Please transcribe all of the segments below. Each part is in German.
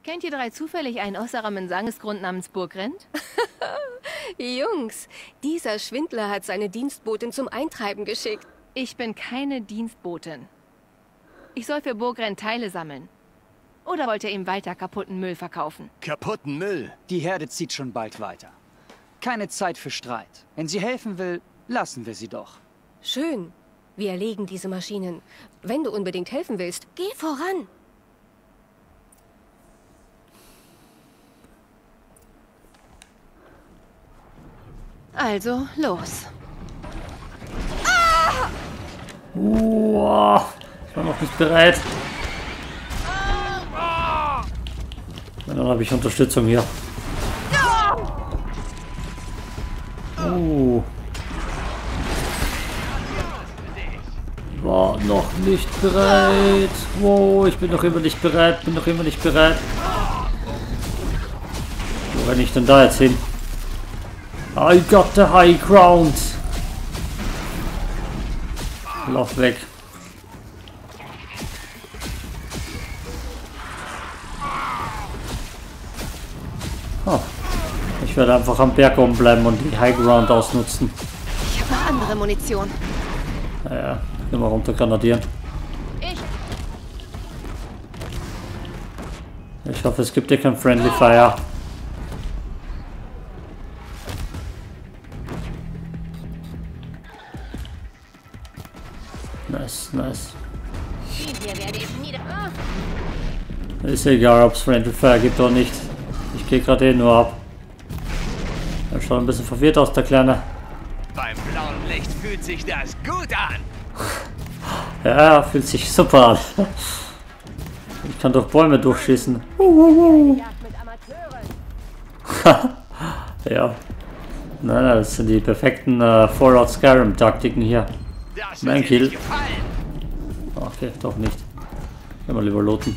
Kennt ihr drei zufällig einen Ossaramen-Sangesgrund namens Burgrend? Jungs, dieser Schwindler hat seine Dienstbotin zum Eintreiben geschickt. Ich bin keine Dienstbotin. Ich soll für Burgrend Teile sammeln. Oder wollt ihr ihm weiter kaputten Müll verkaufen? Kaputten Müll? Die Herde zieht schon bald weiter. Keine Zeit für Streit. Wenn sie helfen will, lassen wir sie doch. Schön. Wir erlegen diese Maschinen. Wenn du unbedingt helfen willst, geh voran. Also, los. Wow, ich war noch nicht bereit. Und dann habe ich Unterstützung hier. War noch nicht bereit. Wow, ich bin noch immer nicht bereit. Wo renne ich denn da jetzt hin? I got the high ground. Lauf weg. Oh. Ich werde einfach am Berg oben bleiben und die High Ground ausnutzen. Ich habe noch andere Munition. Naja, immer runter granadieren. Ich hoffe, es gibt hier kein Friendly Fire. Nice, nice. Ist egal, ob es Friendly Fire gibt oder nicht. Ich gehe gerade nur ab. Er schaut ein bisschen verwirrt aus, der Kleine. Beim blauen Licht fühlt sich das gut an. Ja, fühlt sich super an. Ich kann durch Bäume durchschießen. Ja. Nein, das sind die perfekten Fallout Skyrim Taktiken hier. Mein Kill. Okay, doch nicht. Gehen wir lieber looten.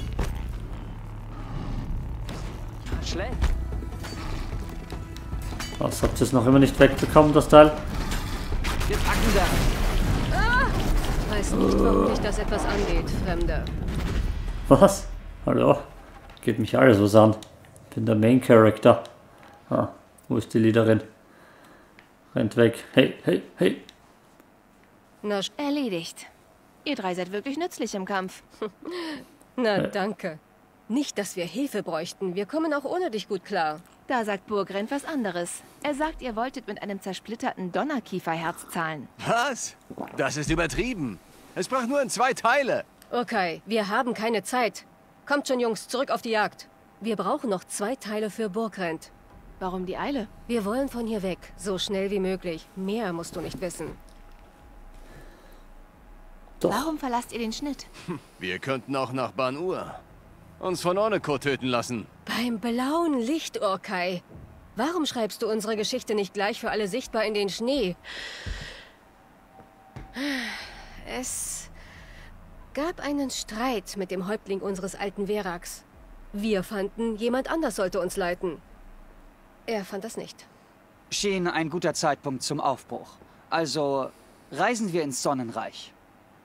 Was, habt ihr es noch immer nicht wegbekommen, das Teil? Wir packen da. Weiß nicht, warum dich das etwas angeht, Fremder. Was? Hallo? Geht mich alles was an. Ich bin der Main Character. Ah, wo ist die Leaderin? Rennt weg. Hey, hey, hey. Na, Erledigt. Ihr drei seid wirklich nützlich im Kampf. danke. Nicht, dass wir Hilfe bräuchten. Wir kommen auch ohne dich gut klar. Da sagt Burgrend was anderes. Er sagt, ihr wolltet mit einem zersplitterten Donnerkieferherz zahlen. Was? Das ist übertrieben. Es brach nur in 2 Teile. Okay, wir haben keine Zeit. Kommt schon, Jungs, zurück auf die Jagd. Wir brauchen noch 2 Teile für Burgrend. Warum die Eile? Wir wollen von hier weg, so schnell wie möglich. Mehr musst du nicht wissen. Doch. Warum verlasst ihr den Schnitt? Wir könnten auch nach Ban-Ur uns von Orneko töten lassen. Beim blauen Licht, Orkai. Warum schreibst du unsere Geschichte nicht gleich für alle sichtbar in den Schnee? Es gab einen Streit mit dem Häuptling unseres alten Veraks. Wir fanden, jemand anders sollte uns leiten. Er fand das nicht. Schien ein guter Zeitpunkt zum Aufbruch. Also reisen wir ins Sonnenreich.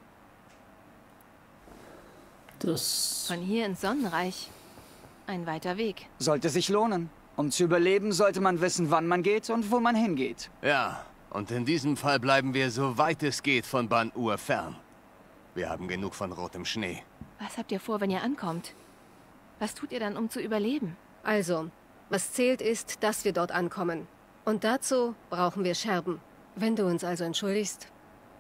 Das... Von hier ins Sonnenreich. Ein weiter Weg. Sollte sich lohnen. Um zu überleben, sollte man wissen, wann man geht und wo man hingeht. Ja, und in diesem Fall bleiben wir so weit es geht von Ban-Ur fern. Wir haben genug von rotem Schnee. Was habt ihr vor, wenn ihr ankommt? Was tut ihr dann, um zu überleben? Also, was zählt ist, dass wir dort ankommen. Und dazu brauchen wir Scherben. Wenn du uns also entschuldigst.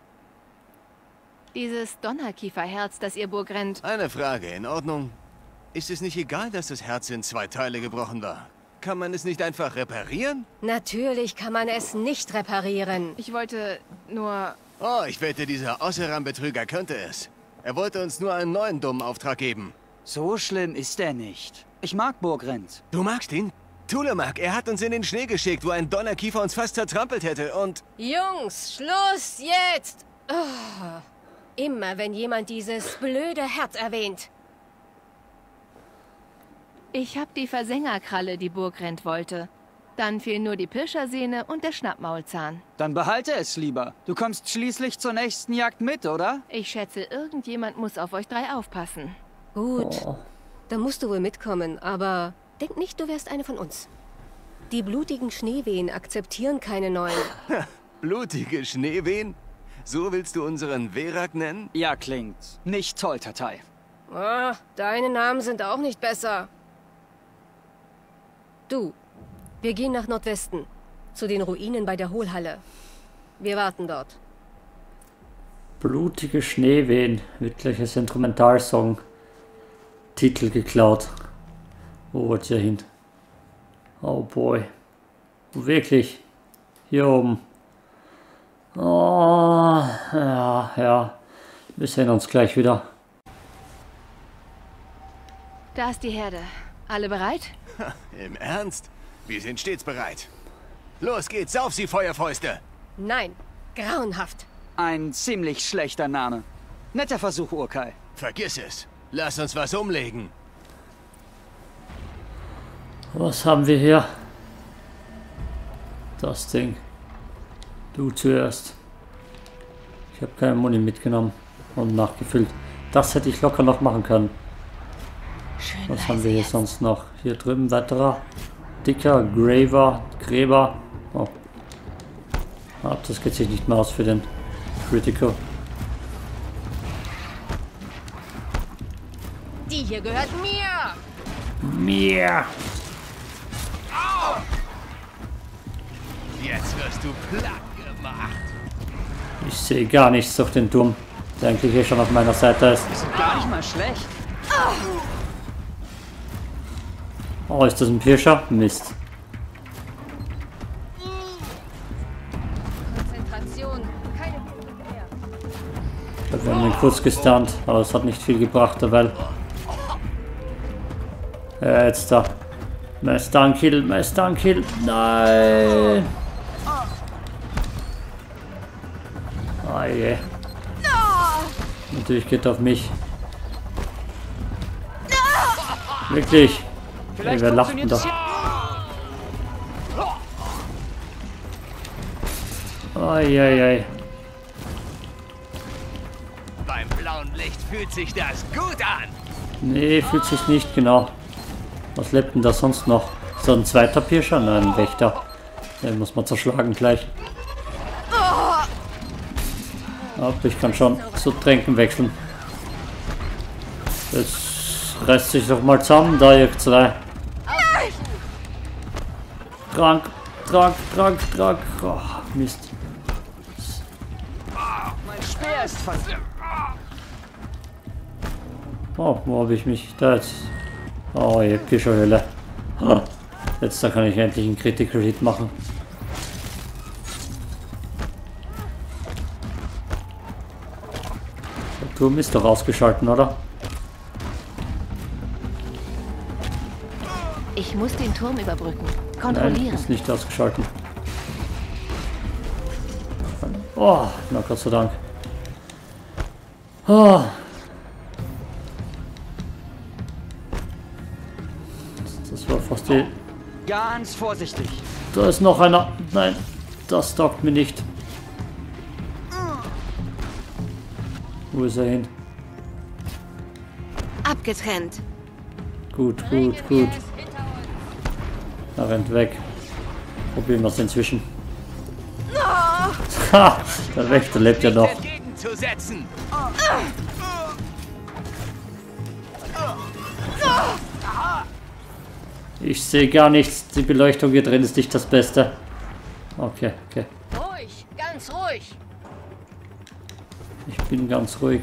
Dieses Donnerkieferherz, das ihr Burgrend... Eine Frage, in Ordnung? Ist es nicht egal, dass das Herz in 2 Teile gebrochen war? Kann man es nicht einfach reparieren? Natürlich kann man es nicht reparieren. Ich wollte nur... Oh, ich wette, dieser Osseram-Betrüger könnte es. Er wollte uns nur einen neuen dummen Auftrag geben. So schlimm ist er nicht. Ich mag Burgrend. Du magst ihn? Tulemak, er hat uns in den Schnee geschickt, wo ein Donnerkiefer uns fast zertrampelt hätte und... Jungs, Schluss jetzt! Oh, immer wenn jemand dieses blöde Herz erwähnt. Ich hab die Versengerkralle, die Burgrend wollte. Dann fehlen nur die Pirschersehne und der Schnappmaulzahn. Dann behalte es lieber. Du kommst schließlich zur nächsten Jagd mit, oder? Ich schätze, irgendjemand muss auf euch drei aufpassen. Gut. Oh. Dann musst du wohl mitkommen, aber denk nicht, du wärst eine von uns. Die blutigen Schneewehen akzeptieren keine neuen. Blutige Schneewehen? So willst du unseren Verak nennen? Ja, klingt nicht toll, Tatei. Ah, deine Namen sind auch nicht besser. Du, wir gehen nach Nordwesten, zu den Ruinen bei der Hohlhalle. Wir warten dort. Blutige Schneewehen, wirkliches Instrumentalsong. Titel geklaut. Wo wollt ihr hin? Oh boy. Wirklich. Hier oben. Oh, ja, ja. Wir sehen uns gleich wieder. Da ist die Herde. Alle bereit? Im Ernst? Wir sind stets bereit. Los geht's, auf sie, Feuerfäuste! Nein, grauenhaft. Ein ziemlich schlechter Name. Netter Versuch, Urkai. Vergiss es. Lass uns was umlegen. Was haben wir hier? Das Ding. Du zuerst. Ich habe keine Muni mitgenommen und nachgefüllt. Das hätte ich locker noch machen können. Schön Was haben wir hier sonst noch? Hier drüben weiterer. Dicker, Gräber. Oh. Ah, das geht sich nicht mehr aus für den Critical. Die hier gehört mir! Mir! Jetzt wirst du platt gemacht. Ich sehe gar nichts durch den Turm, der eigentlich hier schon auf meiner Seite ist. Gar nicht mal schlecht. Oh, ist das ein Pirscher? Mist. Konzentration, keine Punkte mehr. Ich glaube, wir haben ihn kurz gestunt, aber es hat nicht viel gebracht, derweil. Jetzt da. Meistankill. Nein! Ah je. Natürlich geht er auf mich. Wirklich. Ey, wer lacht denn da? Eieiei. Beim blauen Licht fühlt sich das gut an. Nee, fühlt sich nicht, genau. Was lebt denn da sonst noch? So ein zweiter Pirscher? Nein, ein Wächter. Den muss man zerschlagen gleich. Aber ich kann schon zu Tränken wechseln. Jetzt reißt sich doch mal zusammen, da ihr zwei. Trank. Oh, Mist. Mein Speer ist fast... Oh, wo habe ich mich da jetzt? Oh, je, Pischerhöhle. Jetzt da kann ich endlich einen Critical Hit machen. Der Turm ist doch ausgeschalten, oder? Ich muss den Turm überbrücken. Nein, Kontrollieren. ist nicht ausgeschalten. Oh, na Gott sei Dank. Oh. Das war fast die... Ganz vorsichtig. Da ist noch einer. Nein, das taugt mir nicht. Wo ist er hin? Abgetrennt. Gut. Er rennt weg. Probieren wir es inzwischen. Ha! Der Wächter lebt ja noch. Entgegenzusetzen. Ich sehe gar nichts. Die Beleuchtung hier drin ist nicht das Beste. Okay. Ruhig, ganz ruhig. Ich bin ganz ruhig.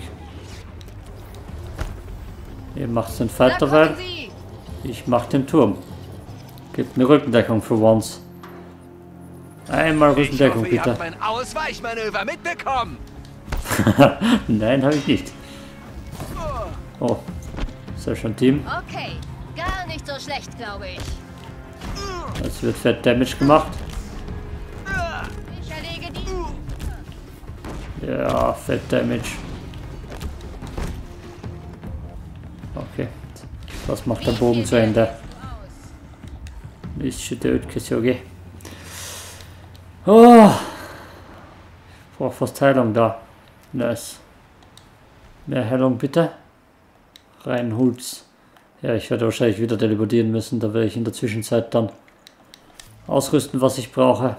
Ihr macht den Fighter weiter. Ich mach den Turm. Gebt mir Rückendeckung für once. Einmal Rückendeckung, ich hoffe, bitte. ihr habt mein Ausweichmanöver mitbekommen. Nein, habe ich nicht. Oh, sehr schön, Team. Okay, gar nicht so schlecht, glaube ich. Es wird fett Damage gemacht. Ich erlege die... Ja, fett Damage. Okay, das macht der Bogen zu Ende. Ist schon tot, Kisogi. Oh, ich brauche fast Heilung da. Nice. Mehr Heilung bitte. Rein Holz. Ja, ich werde wahrscheinlich wieder teleportieren müssen. Da werde ich in der Zwischenzeit dann ausrüsten, was ich brauche.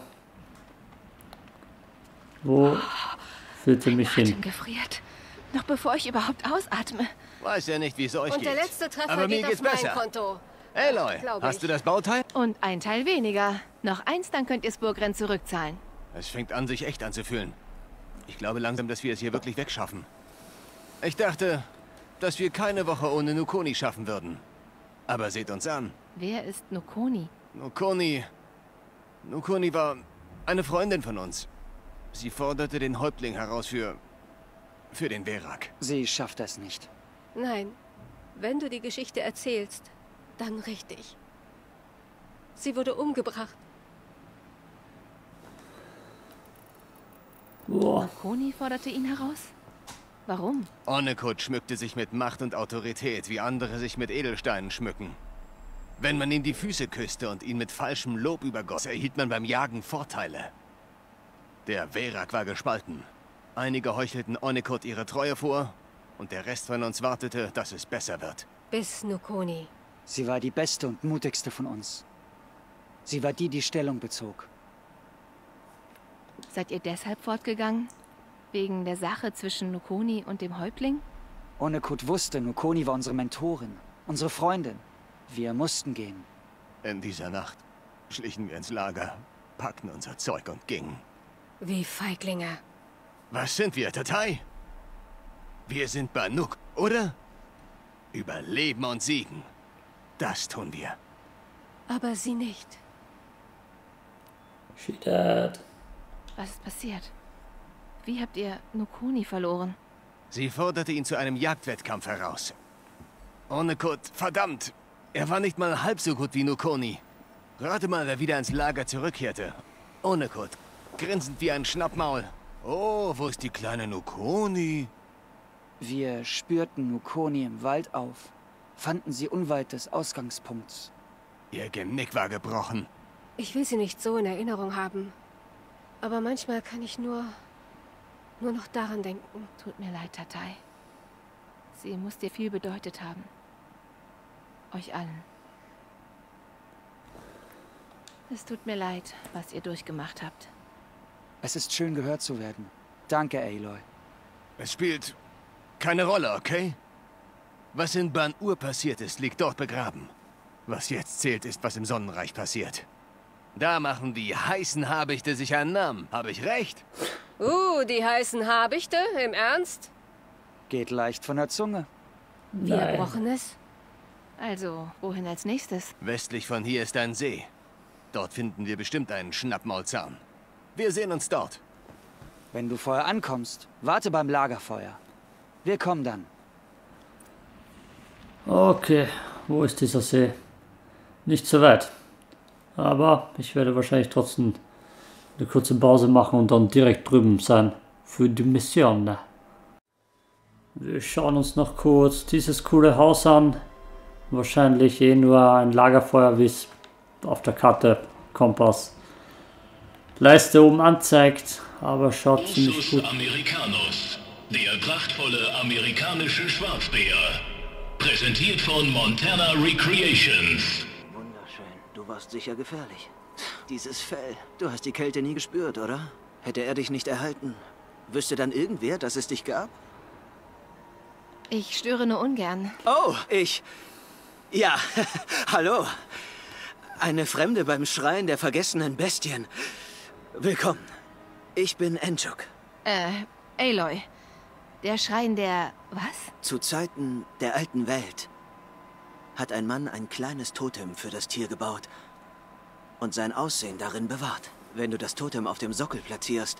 Wo führt ihr mich hin? Atem gefriert. Noch bevor ich überhaupt ausatme. Weiß ja nicht, wie es euch Und geht. der letzte Treffer Aber mir geht geht's auf mein besser. Konto. Aloy, Glaub hast ich. du das Bauteil? Und ein Teil weniger. Noch eins, dann könnt ihr Spurgren zurückzahlen. Es fängt an, sich echt anzufühlen. Ich glaube langsam, dass wir es hier wirklich wegschaffen. Ich dachte, dass wir keine Woche ohne Nukoni schaffen würden. Aber seht uns an. Wer ist Nukoni? Nukoni war eine Freundin von uns. Sie forderte den Häuptling heraus für den Verak. Sie schafft es nicht. Nein, wenn du die Geschichte erzählst, dann richtig. Sie wurde umgebracht. Boah. Nukoni forderte ihn heraus? Warum? Onekut schmückte sich mit Macht und Autorität, wie andere sich mit Edelsteinen schmücken. Wenn man ihm die Füße küsste und ihn mit falschem Lob übergoss, erhielt man beim Jagen Vorteile. Der Verak war gespalten. Einige heuchelten Onekut ihre Treue vor und der Rest von uns wartete, dass es besser wird. Bis Nukoni. Sie war die beste und mutigste von uns. Sie war die, die Stellung bezog. Seid ihr deshalb fortgegangen? Wegen der Sache zwischen Nukoni und dem Häuptling? Onekut wusste, Nukoni war unsere Mentorin, unsere Freundin. Wir mussten gehen. In dieser Nacht schlichen wir ins Lager, packten unser Zeug und gingen. Wie Feiglinge. Was sind wir, Tatai? Wir sind Banuk, oder? Überleben und siegen. Das tun wir. Aber sie nicht. She dead. Was ist passiert? Wie habt ihr Nukoni verloren? Sie forderte ihn zu einem Jagdwettkampf heraus. Onekut, verdammt! Er war nicht mal halb so gut wie Nukoni. Rate mal, wer wieder ins Lager zurückkehrte. Onekut, grinsend wie ein Schnappmaul. Oh, wo ist die kleine Nukoni? Wir spürten Nukoni im Wald auf, fanden sie unweit des Ausgangspunkts. Ihr Genick war gebrochen. Ich will sie nicht so in Erinnerung haben. Aber manchmal kann ich nur noch daran denken. Tut mir leid, Tatai. Sie muss dir viel bedeutet haben. Euch allen. Es tut mir leid, was ihr durchgemacht habt. Es ist schön, gehört zu werden. Danke, Aloy. Es spielt keine Rolle, okay? Was in Ban-Ur passiert ist, liegt dort begraben. Was jetzt zählt, ist, was im Sonnenreich passiert. Da machen die heißen Habichte sich einen Namen. Habe ich recht? Die heißen Habichte? Im Ernst? Geht leicht von der Zunge. Wie Nein. Erbrochenes? Also, wohin als nächstes? Westlich von hier ist ein See. Dort finden wir bestimmt einen Schnappmaulzahn. Wir sehen uns dort. Wenn du vorher ankommst, warte beim Lagerfeuer. Wir kommen dann. Okay, wo ist dieser See? Nicht so weit. Aber ich werde wahrscheinlich trotzdem eine kurze Pause machen und dann direkt drüben sein für die Mission. Wir schauen uns noch kurz dieses coole Haus an. Wahrscheinlich nur ein Lagerfeuer, wie es auf der Karte Kompass Leiste oben anzeigt, aber schaut ziemlich Ursus gut. Americanus, der prachtvolle amerikanische Schwarzbär. Präsentiert von Montana Recreations. Wunderschön. Du warst sicher gefährlich. Dieses Fell. Du hast die Kälte nie gespürt, oder? Hätte er dich nicht erhalten, wüsste dann irgendwer, dass es dich gab? Ich störe nur ungern. Oh, Ja, hallo. Eine Fremde beim Schreien der vergessenen Bestien. Willkommen. Ich bin Enchuk. Aloy. Der Schrein der... was? Zu Zeiten der alten Welt hat ein Mann ein kleines Totem für das Tier gebaut und sein Aussehen darin bewahrt. Wenn du das Totem auf dem Sockel platzierst,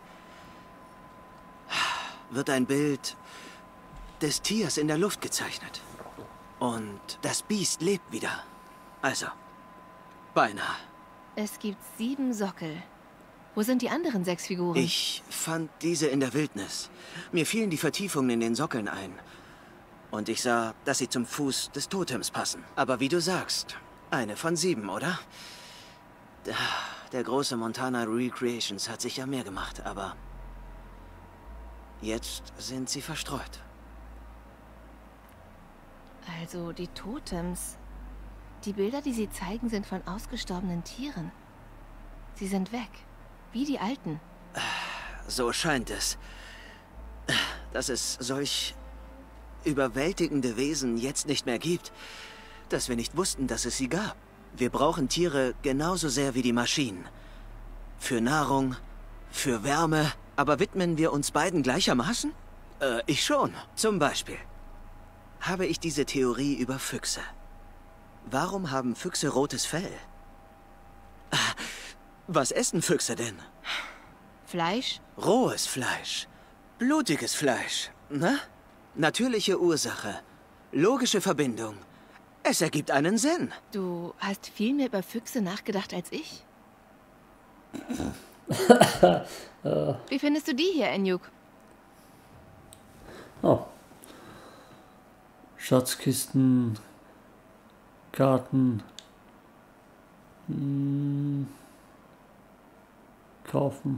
wird ein Bild des Tiers in der Luft gezeichnet. Und das Biest lebt wieder. Also, beinahe. Es gibt 7 Sockel. Wo sind die anderen 6 Figuren? Ich fand diese in der Wildnis. Mir fielen die Vertiefungen in den Sockeln ein. Und ich sah, dass sie zum Fuß des Totems passen. Aber wie du sagst, eine von 7, oder? Der große Montana Recreations hat sich ja mehr gemacht, aber jetzt sind sie verstreut. Also die Totems. Die Bilder, die sie zeigen, sind von ausgestorbenen Tieren. Sie sind weg. Wie die alten. So scheint es. Dass es solch überwältigende Wesen jetzt nicht mehr gibt. Dass wir nicht wussten, dass es sie gab. Wir brauchen Tiere genauso sehr wie die Maschinen. Für Nahrung, für Wärme. Aber widmen wir uns beiden gleichermaßen? Ich schon. Zum Beispiel habe ich diese Theorie über Füchse. Warum haben Füchse rotes Fell? Was essen Füchse denn? Fleisch? Rohes Fleisch. Blutiges Fleisch. Na? Natürliche Ursache. Logische Verbindung. Es ergibt einen Sinn. Du hast viel mehr über Füchse nachgedacht als ich. Wie findest du die hier, Enyuk? Oh. Schatzkisten. Karten. Kaufen.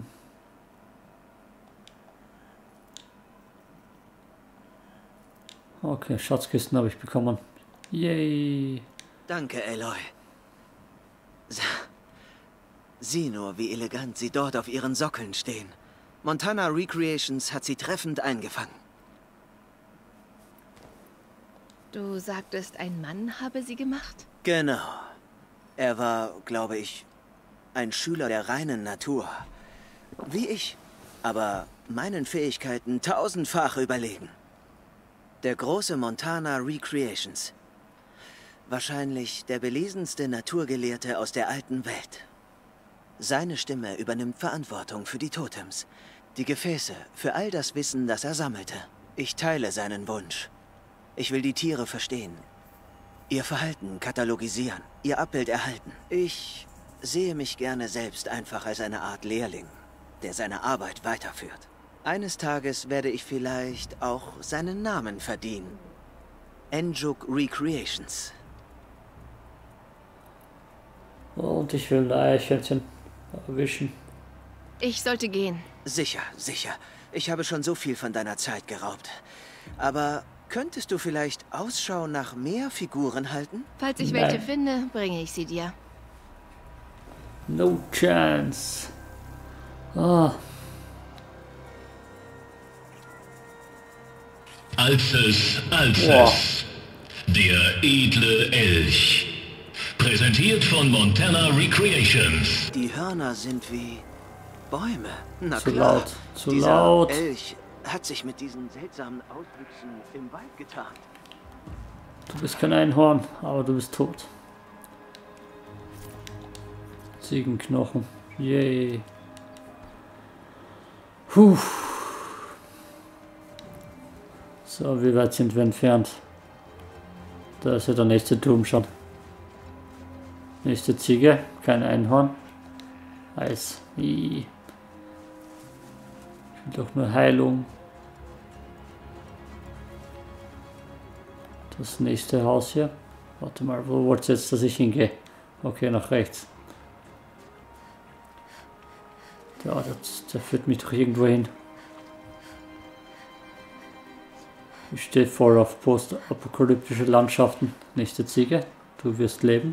Okay, Schatzkisten habe ich bekommen. Yay. Danke, Aloy. Sieh nur, wie elegant sie dort auf ihren Sockeln stehen. Montana Recreations hat sie treffend eingefangen. Du sagtest, ein Mann habe sie gemacht? Genau. Er war, glaube ich, ein Schüler der reinen Natur. Wie ich, aber meinen Fähigkeiten tausendfach überlegen. Der große Montana Recreations. Wahrscheinlich der belesenste Naturgelehrte aus der alten Welt. Seine Stimme übernimmt Verantwortung für die Totems, die Gefäße, für all das Wissen, das er sammelte. Ich teile seinen Wunsch. Ich will die Tiere verstehen, ihr Verhalten katalogisieren, ihr Abbild erhalten. Ich sehe mich gerne selbst einfach als eine Art Lehrling, der seine Arbeit weiterführt. Eines Tages werde ich vielleicht auch seinen Namen verdienen. Enyuk Recreations. Und ich will ein Eichhörnchen erwischen. Ich sollte gehen. Sicher, sicher. Ich habe schon so viel von deiner Zeit geraubt. Aber könntest du vielleicht Ausschau nach mehr Figuren halten? Falls ich welche finde, bringe ich sie dir. No chance. Ah. Alces. Boah. Der edle Elch. Präsentiert von Montana Recreations. Die Hörner sind wie Bäume. Na Zu klar. laut, zu Dieser laut. Elch hat sich mit diesen seltsamen Auswüchsen im Wald getan. Du bist kein Einhorn, aber du bist tot. Ziegenknochen. Yay. Puh. So, wie weit sind wir entfernt? Da ist ja der nächste Turm schon. Nächste Ziege, kein Einhorn. Eis. Ich will doch nur Heilung. Das nächste Haus hier. Warte mal, wo wollt ihr jetzt, dass ich hingehe? Okay, nach rechts. Ja, der führt mich doch irgendwo hin. Ich stehe voll auf postapokalyptische Landschaften. Nächste Ziege, du wirst leben.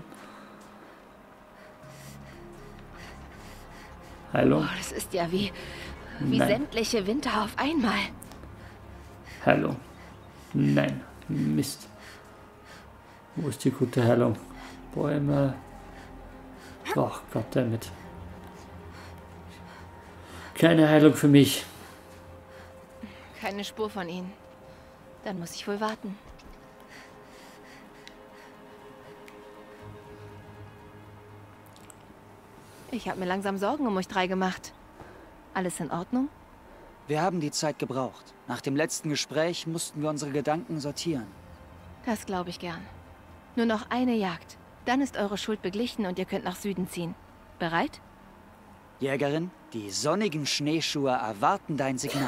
Heilung. Oh, das ist ja wie Nein. sämtliche Winter auf einmal. Heilung. Nein. Mist. Wo ist die gute Heilung? Bäume. Ach, goddammit. Keine Heilung für mich. Keine Spur von ihnen. Dann muss ich wohl warten. Ich habe mir langsam Sorgen um euch drei gemacht. Alles in Ordnung? Wir haben die Zeit gebraucht. Nach dem letzten Gespräch mussten wir unsere Gedanken sortieren. Das glaube ich gern. Nur noch eine Jagd. Dann ist eure Schuld beglichen und ihr könnt nach Süden ziehen. Bereit? Jägerin, die sonnigen Schneeschuhe erwarten dein Signal.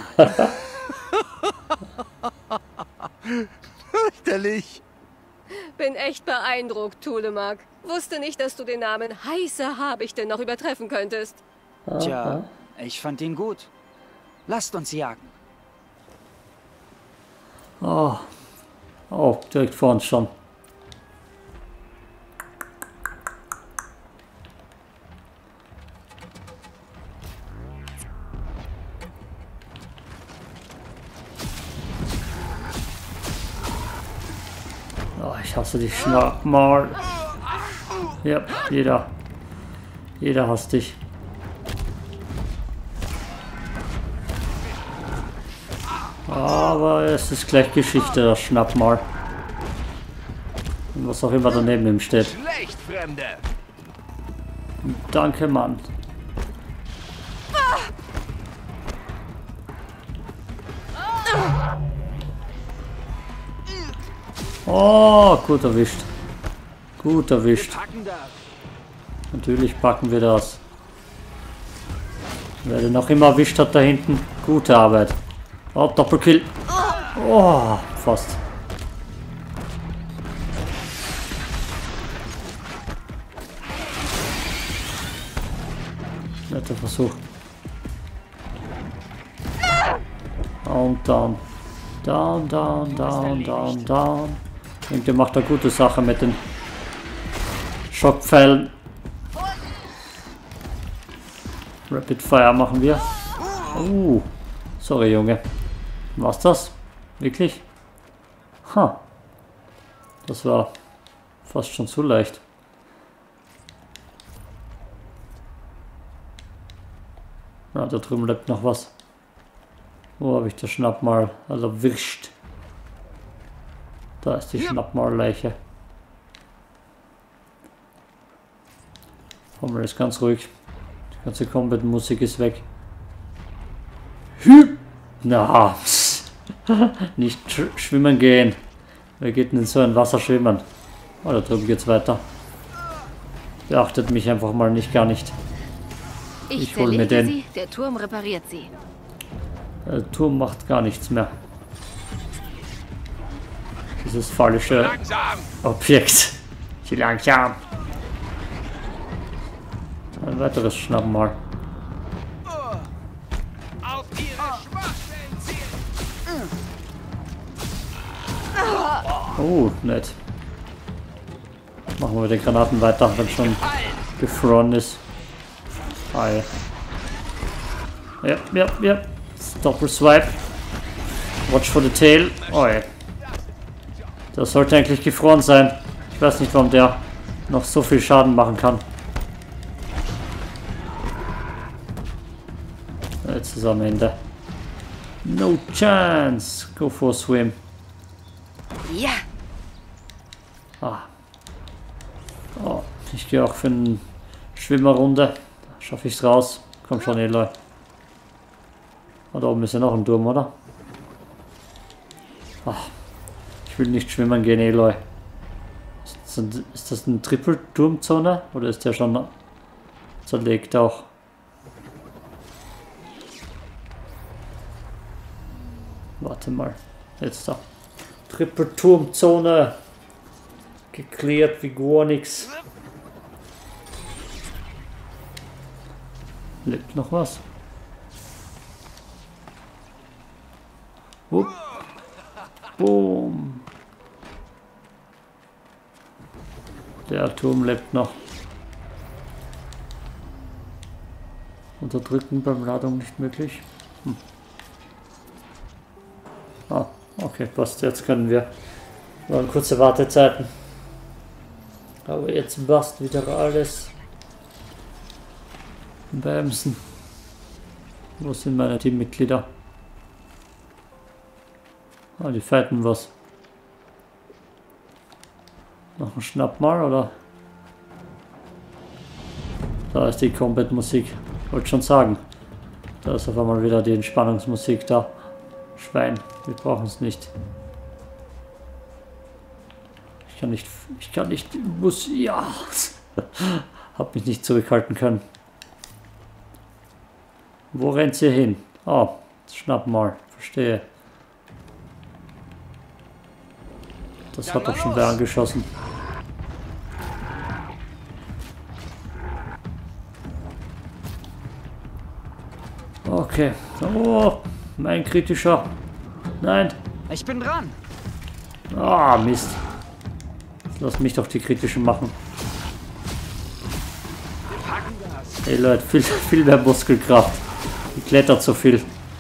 Fürchterlich. Bin echt beeindruckt, Tulemak. Wusste nicht, dass du den Namen Heißer Habichte noch übertreffen könntest. Tja, ich fand ihn gut. Lasst uns jagen. Oh, Oh, direkt vor uns schon. Oh, ich hasse dich, Schnappmaul. Ja, jeder hasst dich. Aber es ist gleich Geschichte, das Schnappmaul. Und was auch immer daneben ihm steht. Schlecht, Fremde! Danke, Mann. Oh, gut erwischt. Gut erwischt. Natürlich packen wir das. Wer den noch immer erwischt hat da hinten, gute Arbeit. Oh, Doppelkill. Oh, fast. Netter Versuch. Und down. Down, down, down, down, down. Ich denke, der macht eine gute Sache mit den Schockpfeilen. Rapid Fire machen wir. Sorry, Junge. War's das? Wirklich? Ha. Das war fast schon zu leicht. Na, da drüben lebt noch was. Wo habe ich das Schnappmal erwischt? Da ist die Schnappmalleiche. Formel ist ganz ruhig. Die ganze Combat-Musik ist weg. Na, nicht schwimmen gehen. Wer geht denn in so ein Wasser schwimmen? Oh, da drüben geht's weiter. Beachtet mich einfach mal nicht, gar nicht. Ich hole mir den. Sie, der Turm repariert sie. Der Turm macht gar nichts mehr. Dieses falsche Objekt. Sie langsam. Ein weiteres Schnappmal. Oh, nett. Machen wir mit den Granaten weiter, wenn schon gefroren ist. Hi. Ja. Doppelswipe. Watch for the tail. Oh, ja. Das sollte eigentlich gefroren sein. Ich weiß nicht, warum der noch so viel Schaden machen kann. Jetzt ist er am Ende. No chance. Go for a swim. Ja. Oh, ich gehe auch für eine Schwimmerrunde. Schaffe ich es raus. Komm schon, Eloy. Oh, da oben ist ja noch ein Turm, oder? Ich will nicht schwimmen gehen, Eloy. Ist das eine Triple-Turmzone? Oder ist der schon zerlegt auch? Warte mal. Jetzt da. Triple-Turmzone. Geklärt wie gar nichts. Lebt noch was? Wupp. Boom. Der Turm lebt noch. Unterdrücken beim Ladung nicht möglich. Okay, passt. Jetzt können wir. Waren kurze Wartezeiten. Aber jetzt passt wieder alles. Bämsen. Wo sind meine Teammitglieder? Die fighten was. Noch ein Schnappmal, oder? Da ist die Combat-Musik. Wollte schon sagen. Da ist auf einmal wieder die Entspannungsmusik da. Schwein, wir brauchen es nicht. Ich kann nicht, muss, ja. Hab mich nicht zurückhalten können. Wo rennt ihr hin? Oh, Schnappmal, verstehe. Das hat doch schon wer angeschossen. Okay. Oh, mein kritischer. Nein. Ich bin dran. Ah, Mist. Lass mich doch die kritischen machen. Ey Leute, viel mehr Muskelkraft. Die klettert so viel.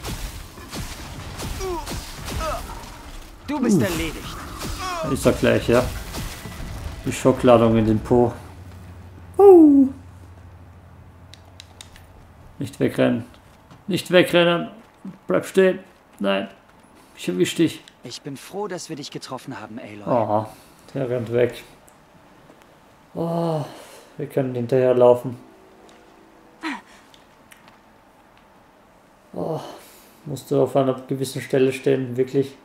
Du bist erledigt. Ist ja gleich, ja. Die Schockladung in den Po. Nicht wegrennen. Nicht wegrennen. Bleib stehen. Nein. Ich erwisch dich. Ich bin froh, dass wir dich getroffen haben, Aloy. Oh, der rennt weg. Oh, wir können hinterherlaufen. Oh, musst du auf einer gewissen Stelle stehen, wirklich.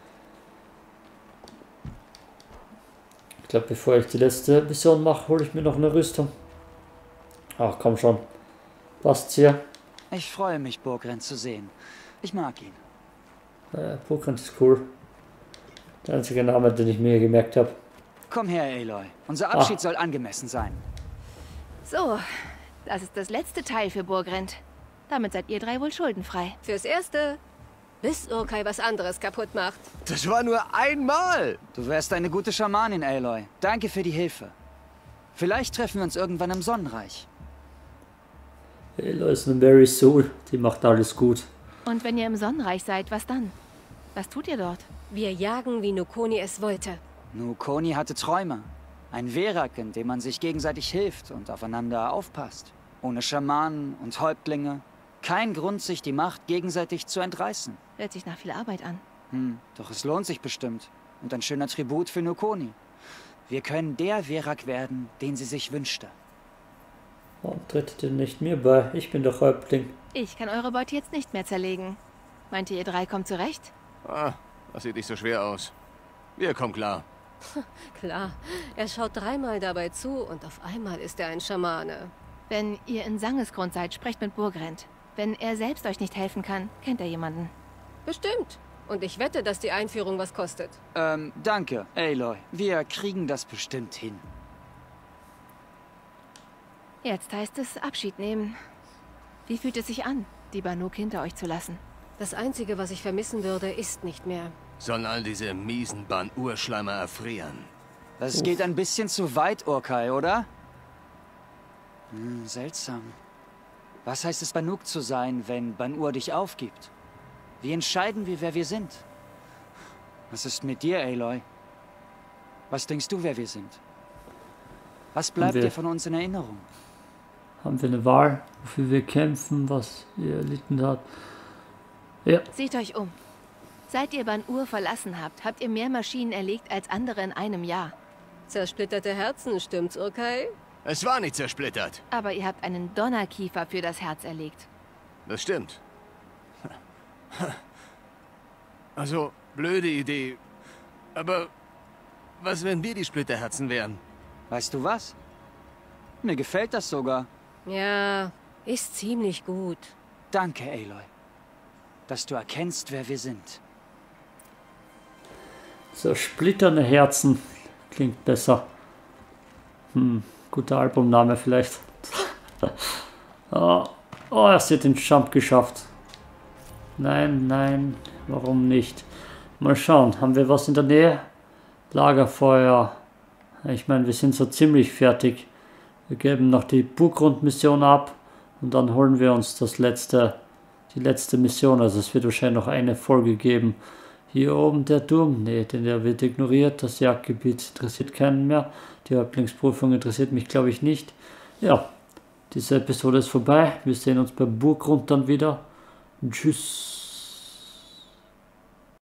Ich glaube, bevor ich die letzte Mission mache, hole ich mir noch eine Rüstung. Ach, komm schon. Passt's hier? Ich freue mich, Burgrenn zu sehen. Ich mag ihn. Burgrenn ist cool. Der einzige Name, den ich mir gemerkt habe. Komm her, Aloy. Unser Abschied soll angemessen sein. So, das ist das letzte Teil für Burgrenn. Damit seid ihr drei wohl schuldenfrei. Fürs Erste, bis Urkai was anderes kaputt macht. Das war nur einmal. Du wärst eine gute Schamanin, Aloy. Danke für die Hilfe. Vielleicht treffen wir uns irgendwann im Sonnenreich. Aloy ist eine Mary Soul. Die macht alles gut. Und wenn ihr im Sonnenreich seid, was dann? Was tut ihr dort? Wir jagen, wie Nukoni es wollte. Nukoni hatte Träume. Ein Verak, in dem man sich gegenseitig hilft und aufeinander aufpasst. Ohne Schamanen und Häuptlinge. Kein Grund, sich die Macht gegenseitig zu entreißen. Hört sich nach viel Arbeit an. Doch es lohnt sich bestimmt. Und ein schöner Tribut für Nukoni. Wir können der Verak werden, den sie sich wünschte. Warum tretet ihr nicht mir bei? Ich bin doch Häuptling. Ich kann eure Beute jetzt nicht mehr zerlegen. Meint ihr drei kommt zurecht? Ah, das sieht nicht so schwer aus. Wir kommen klar. Klar, er schaut dreimal dabei zu und auf einmal ist er ein Schamane. Wenn ihr in Sangesgrund seid, sprecht mit Burgrenn. Wenn er selbst euch nicht helfen kann, kennt er jemanden. Bestimmt. Und ich wette, dass die Einführung was kostet. Danke, Aloy. Wir kriegen das bestimmt hin. Jetzt heißt es Abschied nehmen. Wie fühlt es sich an, die Banuk hinter euch zu lassen? Das Einzige, was ich vermissen würde, ist nicht mehr. Sollen all diese miesen Ban-Urschleimer erfrieren? Das geht ein bisschen zu weit, Urkai, oder? Seltsam. Was heißt es, Banuk zu sein, wenn Ban-Ur dich aufgibt? Wie entscheiden wir, wer wir sind? Was ist mit dir, Aloy? Was denkst du, wer wir sind? Was bleibt dir von uns in Erinnerung? Haben wir eine Wahl, wofür wir kämpfen, was ihr erlitten habt? Ja. Seht euch um. Seit ihr Ban-Ur verlassen habt, habt ihr mehr Maschinen erlegt als andere in einem Jahr. Zersplitterte Herzen, stimmt's, Urkai? Es war nicht zersplittert. Aber ihr habt einen Donnerkiefer für das Herz erlegt. Das stimmt. Also, blöde Idee. Aber was, wenn wir die Splitterherzen wären? Weißt du was? Mir gefällt das sogar. Ja, ist ziemlich gut. Danke, Aloy. Dass du erkennst, wer wir sind. Zersplitterne Herzen. Klingt besser. Guter Albumname vielleicht. Oh, er hat den Jump geschafft. Nein, nein, warum nicht? Mal schauen, haben wir was in der Nähe? Lagerfeuer. Ich meine, wir sind so ziemlich fertig. Wir geben noch die Burggrundmission ab und dann holen wir uns die letzte Mission. Also es wird wahrscheinlich noch eine Folge geben. Hier oben der Turm, nee, der wird ignoriert. Das Jagdgebiet interessiert keinen mehr. Die Häuptlingsprüfung interessiert mich, glaube ich, nicht. Ja, diese Episode ist vorbei. Wir sehen uns bei Burggrund dann wieder. Tschüss.